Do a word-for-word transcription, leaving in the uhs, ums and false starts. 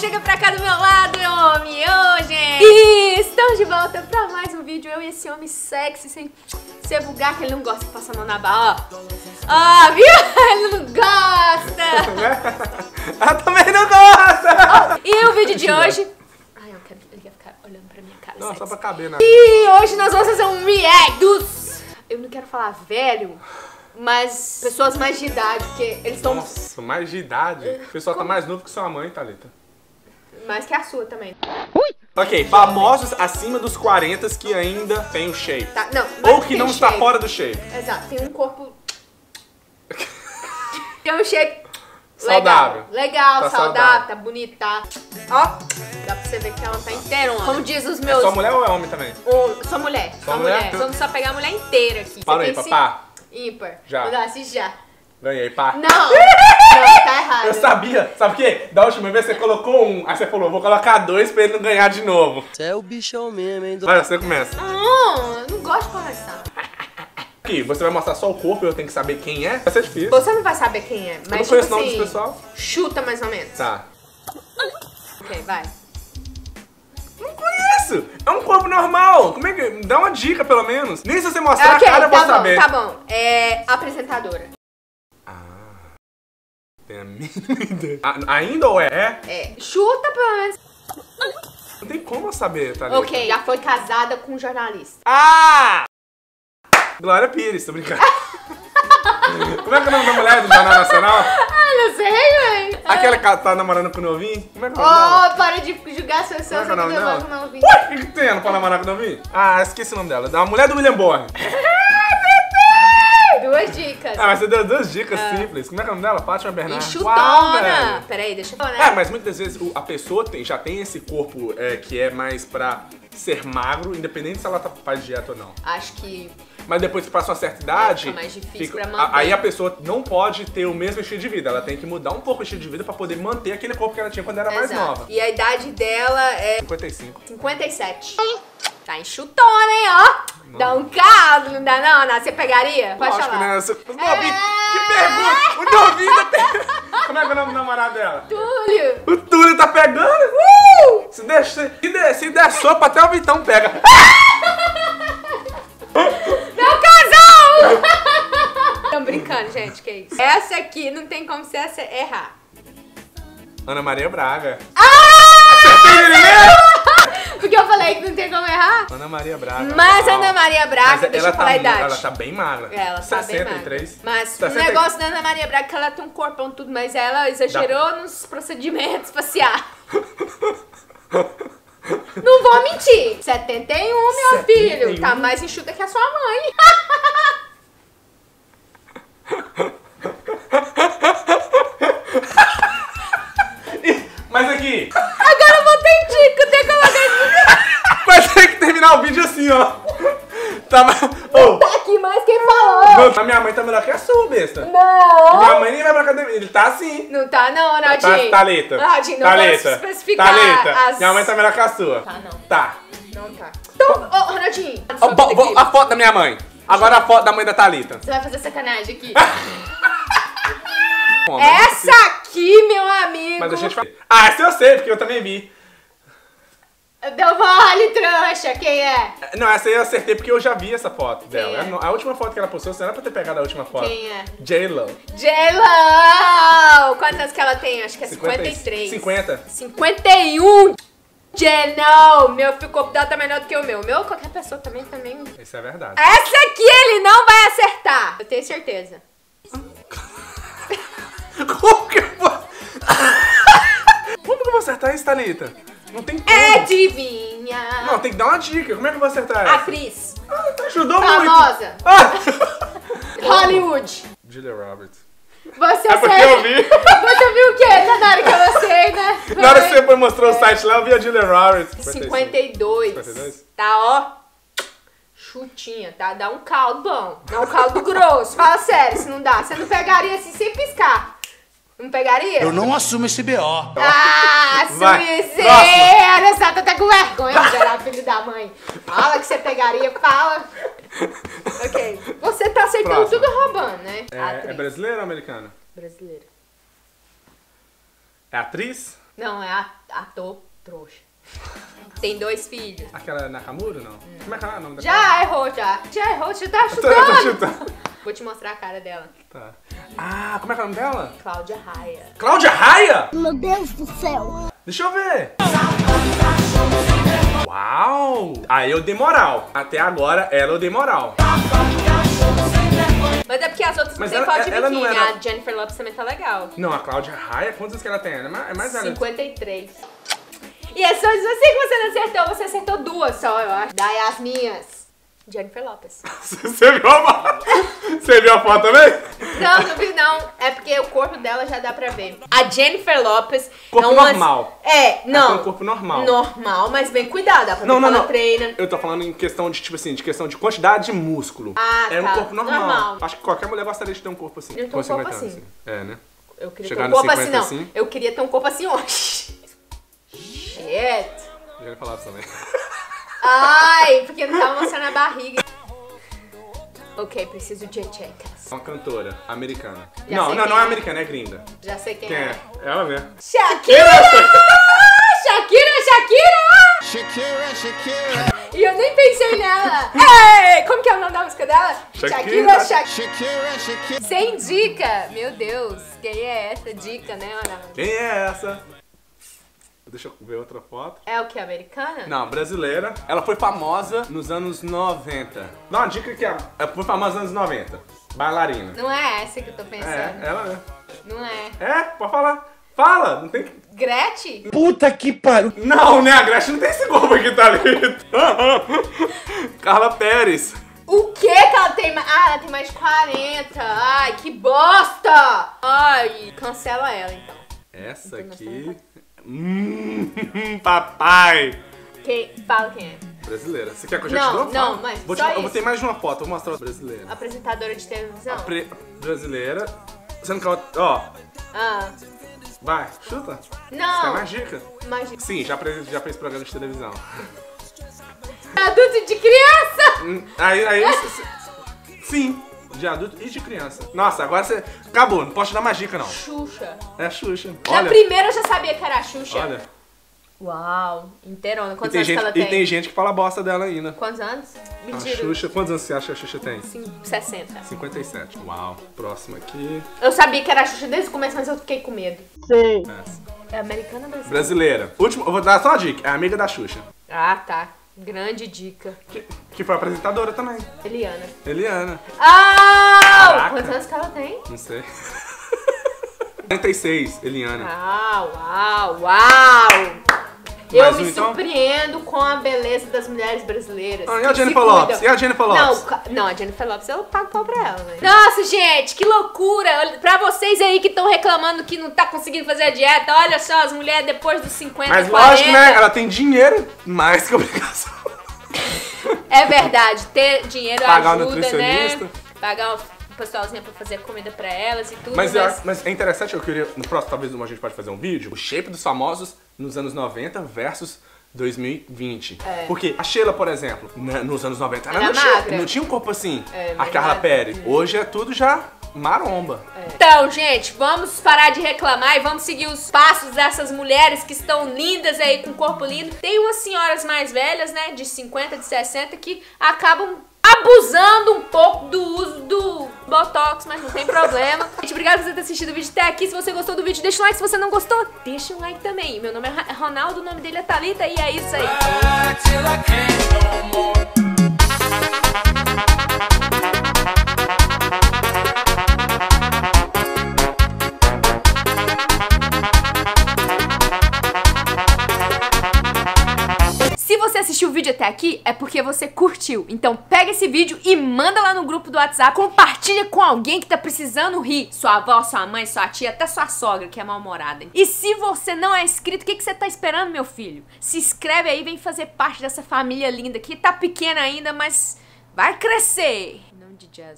chega pra cá do meu lado, meu homem, ô, gente. E estamos de volta pra mais um vídeo. Eu e esse homem sexy, sem ser vulgar, que ele não gosta de passar a mão na barra, ó. Ah, viu? Ele não gosta. Ela também não gosta. Oh, e o vídeo de hoje... Ai, eu quero... Ele quer ficar olhando pra minha cara. Não, sexy. só pra caber, né? E hoje nós vamos fazer um react dos... Eu não quero falar velho, mas pessoas mais de idade, porque eles estão... Nossa, mais de idade. O pessoal Como? tá mais novo que sua mãe, Thalita. Mais que a sua também. Ok, famosos acima dos quarenta que ainda tem o shape. Tá, não, não Ou que tem não está shape. fora do shape. Exato, tem um corpo... tem um shape... Saudável. Legal, legal Tá saudável, saudável. tá bonita, tá? Ó, dá pra você ver que ela tá inteirona. Como diz os meus... É só mulher ou é homem também? Um, só mulher, Só só mulher? mulher. Vamos só pegar a mulher inteira aqui. Para Você aí, tem papá. cinco? Ímpar. Já. Vou dar assim já. Ganhei, pá. Não, não, tá errado. Eu sabia, sabe o quê? Da última vez você colocou um, aí você falou, vou colocar dois pra ele não ganhar de novo. Você é o bichão mesmo, hein? Vai, você começa. Não, eu não gosto de começar. Aqui, você vai mostrar só o corpo e eu tenho que saber quem é? Vai ser difícil. Você não vai saber quem é, Eu mas não conheço tipo o nome assim, do pessoal. chuta mais ou menos. Tá. Ok, vai. Não conheço! É um corpo normal! Como é que... Dá uma dica, pelo menos. Nem se você mostrar Ok, a cara eu tá vou bom, saber. tá bom. É apresentadora. Ah... Tem a mínima ideia. A- ainda ou é? É? É, chuta pelo menos. Não tem como eu saber, tá ligado? Ok, já foi casada com um jornalista. Ah! Glória Pires, tô brincando. Como é que é o nome da mulher do Jornal Nacional? Ah, não sei, velho. Aquela que tá namorando com o novinho? Como é que é o nome dela? Oh, para de julgar as pessoas Como é que é o nome que dela? eu não ouvi. Ué, o que, que tem? Ela não pode namorar com o novinho? Ah, esqueci o nome dela. Da mulher do William Bonner. Duas dicas. Ah, mas você deu duas dicas Ah. simples. Como é que é o nome dela? Fátima Bernardes. E Uau, chutona. velho. Peraí, deixa eu falar, É, né? mas muitas vezes o- a pessoa tem- já tem esse corpo é, que é mais pra ser magro, independente se ela tá, faz dieta ou não. Acho que... Mas depois que passa uma certa idade, fica mais difícil pra a- manter. aí a pessoa não pode ter o mesmo estilo de vida. Ela tem que mudar um pouco o estilo de vida pra poder manter aquele corpo que ela tinha quando era mais Exato. nova. E a idade dela é cinquenta e cinco. cinquenta e sete. Tá em chutona, hein, ó. Não. Dá um caldo, não dá não, Ana? Você pegaria? Pode Lógico, falar. né? Você- O novinho, que pergunta! O novinho tá pegando. Como é que é o nome do namorado dela? Túlio. O Túlio tá pegando? Uh! Se der, se der, se der sopa, até o Vitão pega. Meu casal! Tão brincando, gente, que isso? Essa aqui não tem como você ace- errar. Ana Maria Braga. Porque eu falei que não tem como errar. Ana Maria Braga. Mas Uau. Ana Maria Braga, Mas deixa ela eu falar tá, a idade. Ela tá bem magra. É, ela tá bem sessenta e três. magra. Mas sessenta o e- negócio da Ana Maria Braga é que ela tem um corpão tudo, mas ela exagerou nos procedimentos faciais. Não vou mentir. setenta e um, meu setenta e um? filho. Tá mais enxuta que a sua mãe. Mas aqui, Agora eu vou ter dica, tem que colocar vai ter que terminar o vídeo assim, ó. Tá, oh, tá aqui mais quem falou. a minha mãe tá melhor que a sua, besta. Não. Minha mãe nem vai pra academia. Ele tá assim. Não tá não, Tá, Naldinho. Thalita. Naldinho, não Thalita. posso especificar Thalita. as... Minha mãe tá melhor que a sua. Tá, não. Tá. Não tá. Então, ô, Ronaldinho. Ó, bo- bo- a foto da minha mãe. Agora a foto da mãe da Thalita. Você vai fazer sacanagem aqui. Bom, mas- Essa aqui, meu amigo. Mas a gente fala. Ah, essa eu sei, porque eu também vi. Deu mole, trouxa. Quem é? Não, essa aí eu acertei porque eu já vi essa foto Quem dela. é? A última foto que ela postou, você não era pra ter pegado a última foto. Quem é? J-Lo. J-Lo! Quantos anos que ela tem? Acho que é cinquenta e três. cinquenta. cinquenta e um! J-Lo! Meu corpo dela tá menor do que o meu. O meu, qualquer pessoa também, também... Isso é verdade. Essa aqui ele não vai acertar. Eu tenho certeza. Como que eu vou... Como que eu vou acertar isso, Thalita? Não tem como. Adivinha? Não, tem que dar uma dica. Como é que eu vou acertar essa? Atriz. Ah, ajudou Famosa. muito. Ah! Hollywood. Julia Roberts. Você É porque acerta- eu vi. Você viu o quê? Na hora que eu sei, né? Na hora que você foi mostrar o site lá, eu vi a Julia Roberts. cinquenta e dois. cinquenta e dois? Tá, ó. Chutinha, tá? Dá um caldo bom. Dá um caldo grosso. Fala sério, se não dá. Você não pegaria assim sem piscar. Não pegaria? Eu não assumo esse B O. Ah, Vai. sumiceira! Essa tá com vergonha de gerar filho da mãe. Fala que você pegaria, fala. Ok. Você tá acertando Próximo. tudo roubando, né? É, Atriz. é brasileira ou americana? Brasileira. É atriz? Não, é ator trouxa. Tem dois filhos. Aquela Nakamura, não? Hum. Como é que é o nome da Já errou, já. Já errou, você tá chutando. Eu tô, eu tô chutando. Vou te mostrar a cara dela. Tá. Ah, como é que é o nome dela? Cláudia Raia. Cláudia Raia? Meu Deus do céu. Deixa eu ver. Uau! Aí eu dei moral. Até agora, ela eu dei moral. Mas é porque as outras Mas não tem ela- foto de ela biquíni. não era- A Jennifer Lopez também tá legal. Não, a Cláudia Raia, quantos anos que ela tem? Ela é mais, é mais velha. cinquenta e três. E é só assim que você não acertou. Você acertou duas só, eu acho. Daí as minhas. Jennifer Lopez. Você viu a foto? Você viu a foto também? Não, não vi não. É porque o corpo dela já dá pra ver. A Jennifer Lopez Corpo é uma... normal. É, Ela tem não. um corpo normal. Normal, mas bem cuidado. Dá pra Não, ver não, que ela não. treina. Eu tô falando em questão de, tipo assim, de questão de quantidade de músculo. Ah, é um tá. corpo normal. Normal. Acho que qualquer mulher gostaria de ter um corpo assim. Eu tenho com um corpo cinquenta anos, assim. É, né? Eu queria Chegar ter um nos corpo assim, cinquenta não. assim? Eu queria ter um corpo assim, ó. Shit. Já ia falar isso também. Ai, porque não tava mostrando a barriga. Ok, preciso de checas. Uma cantora americana. Já não, sei não, quem não é é. americana, é gringa. Já sei quem, Quem é. é? Ela mesmo. Shakira! Shakira, Shakira! Shakira, Shakira. E eu nem pensei nela. Ei, como que é o nome da música dela? Shakira. Shakira. Shakira, Shakira. Sem dica. Meu Deus, quem é essa dica, né, Ana? Quem é essa? Deixa eu ver outra foto. É o que, americana? Não, brasileira. Ela foi famosa nos anos noventa. Dá uma dica que ela foi famosa nos anos noventa. Bailarina. Não é essa que eu tô pensando. É, ela mesmo. Não é. É, pode falar. Fala, não tem que... Gretchen? Puta que pariu. Não, né? A Gretchen não tem esse corpo aqui, tá ali. Carla Pérez. O que que ela tem mais? Ah, ela tem mais de quarenta. Ai, que bosta! Ai, cancela ela então. Essa Não tem aqui... Hum, papai. Quem? Fala quem é. Brasileira. Você quer que eu já Não, te dou? não, Fala. mas vou te, só Eu vou isso. ter mais de uma foto, vou mostrar a brasileira. Apresentadora de televisão? Pre- brasileira. Você não quer... Ó, Ah, vai, chuta. Quer não. mais dica? Imagina. Sim, já, pre- já fez programa de televisão. Adulto de criança? Hum, Aí, aí... c- c- Sim, de adulto e de criança. Nossa, agora você... Acabou, não posso te dar mais dica, não. Xuxa. É a Xuxa. Na Olha, primeira eu já sabia que era a Xuxa. olha. Uau, inteirona. E Quantos tem, anos gente, que ela e tem? tem gente que fala bosta dela ainda. Quantos anos? A Mentira. Xuxa, quantos anos você acha que a Xuxa tem? Sim, sessenta. cinquenta e sete. Uau. Próximo aqui. Eu sabia que era a Xuxa desde o começo, mas eu fiquei com medo. Essa. É americana ou brasileira? Brasileira. Último, eu vou dar só uma dica. É amiga da Xuxa. Ah, tá. Grande dica. Que, que foi apresentadora também. Eliana. Eliana. Ah! Caraca. Quantos anos que ela tem? Não sei. quarenta e seis, Eliana. Ah, uau, uau! Eu Mais me um, então? surpreendo com a beleza das mulheres brasileiras. Ah, e que a se Jennifer cuidam. Lopes? E a Jennifer Lopes? Não, ca- não, a Jennifer Lopes eu pago pau pra ela, velho. Nossa, gente, que loucura! Olha, pra vocês aí que estão reclamando que não tá conseguindo fazer a dieta, olha só, as mulheres depois dos cinquenta, Mas quarenta. lógico, né? Ela tem dinheiro mais que obrigação. É verdade, ter dinheiro Pagar o ajuda, nutricionista. né? Pagar o pessoalzinho pra fazer comida pra elas e tudo. Mas, eu- mas é interessante, eu queria. No próximo, talvez a gente pode fazer um vídeo. O shape dos famosos nos anos noventa versus dois mil e vinte. É. Porque a Sheila, por exemplo, né, nos anos noventa, ela Era não tinha, magra. não tinha um corpo assim. É, a mas Carla magra. Pérez. Hoje é tudo já maromba. Então, gente, vamos parar de reclamar e vamos seguir os passos dessas mulheres que estão lindas aí, com corpo lindo. Tem umas senhoras mais velhas, né, de cinquenta, de sessenta, que acabam abusando um pouco do uso do Botox, mas não tem problema. Gente, obrigada por você ter assistido o vídeo até aqui. Se você gostou do vídeo, deixa um like. Se você não gostou, deixa um like também. Meu nome é Ronaldo, o nome dele é Thalita e é isso aí. Se você assistiu o vídeo até aqui, é porque você curtiu. Então pega esse vídeo e manda lá no grupo do WhatsApp. Compartilha com alguém que tá precisando rir. Sua avó, sua mãe, sua tia, até sua sogra, que é mal-humorada. E se você não é inscrito, o que, que você tá esperando, meu filho? Se inscreve aí, vem fazer parte dessa família linda que tá pequena ainda, mas vai crescer. Em nome de Jazz.